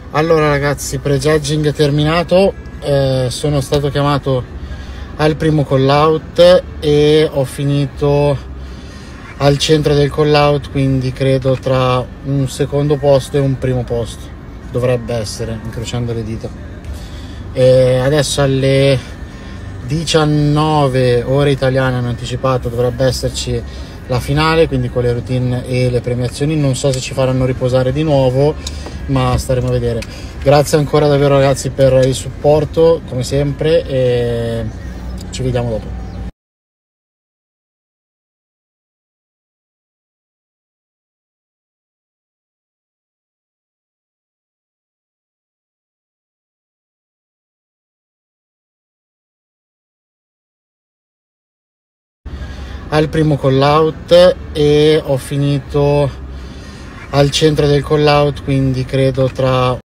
Allora ragazzi, prejudging è terminato, sono stato chiamato al primo call out e ho finito al centro del call out, quindi credo tra un secondo posto e un primo posto, dovrebbe essere, incrociando le dita. E adesso alle 19 ore italiane hanno anticipato, dovrebbe esserci la finale, quindi con le routine e le premiazioni. Non so se ci faranno riposare di nuovo, ma staremo a vedere. Grazie ancora davvero ragazzi per il supporto come sempre e ci vediamo dopo. Al primo call out e ho finito al centro del call out, quindi credo tra